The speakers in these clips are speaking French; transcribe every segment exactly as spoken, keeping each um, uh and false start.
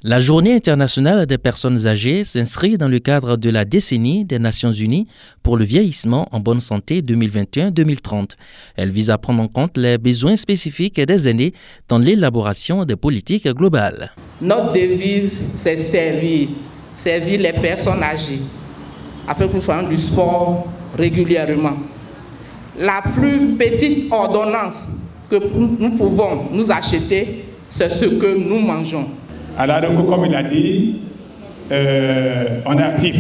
La Journée internationale des personnes âgées s'inscrit dans le cadre de la décennie des Nations Unies pour le vieillissement en bonne santé deux mille vingt et un deux mille trente. Elle vise à prendre en compte les besoins spécifiques des aînés dans l'élaboration des politiques globales. Notre devise, c'est servir, servir les personnes âgées, afin que nous faisons du sport régulièrement. La plus petite ordonnance que nous pouvons nous acheter, c'est ce que nous mangeons. Alors, donc, comme il a dit, euh, on est actif.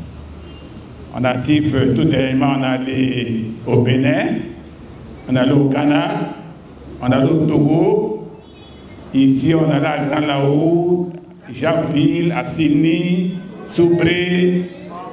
On est actif, tout dernièrement, on est allé au Bénin, on est allé au Ghana, on est allé au Togo, ici on est allé à Grand Lao, Jacquesville, à Sydney, Soubré.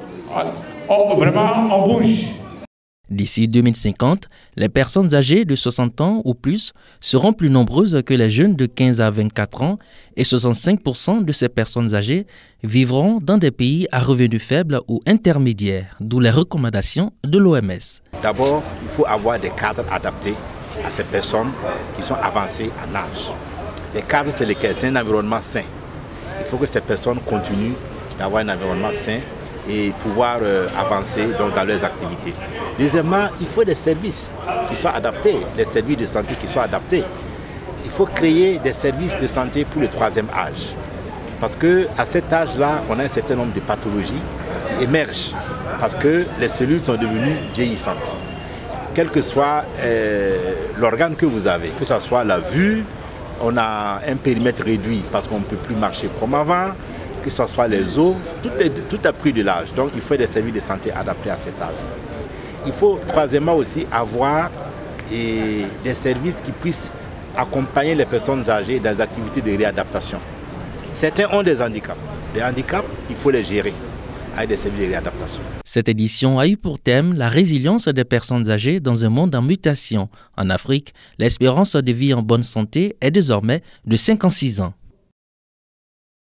On, vraiment, on bouge. D'ici deux mille cinquante, les personnes âgées de soixante ans ou plus seront plus nombreuses que les jeunes de quinze à vingt-quatre ans et soixante-cinq pour cent de ces personnes âgées vivront dans des pays à revenus faibles ou intermédiaires, d'où les recommandations de l'O M S. D'abord, il faut avoir des cadres adaptés à ces personnes qui sont avancées en âge. Les cadres, c'est lesquels? C'est un environnement sain. Il faut que ces personnes continuent d'avoir un environnement sain et pouvoir euh, avancer donc, dans leurs activités. Deuxièmement, il faut des services qui soient adaptés, des services de santé qui soient adaptés. Il faut créer des services de santé pour le troisième âge. Parce qu'à cet âge-là, on a un certain nombre de pathologies qui émergent parce que les cellules sont devenues vieillissantes. Quel que soit euh, l'organe que vous avez, que ce soit la vue, on a un périmètre réduit parce qu'on ne peut plus marcher comme avant, que ce soit les os, tout, est, tout a pris de l'âge. Donc il faut des services de santé adaptés à cet âge. Il faut troisièmement aussi avoir et, des services qui puissent accompagner les personnes âgées dans les activités de réadaptation. Certains ont des handicaps. Les handicaps, il faut les gérer avec des services de réadaptation. Cette édition a eu pour thème la résilience des personnes âgées dans un monde en mutation. En Afrique, l'espérance de vie en bonne santé est désormais de cinquante-six ans.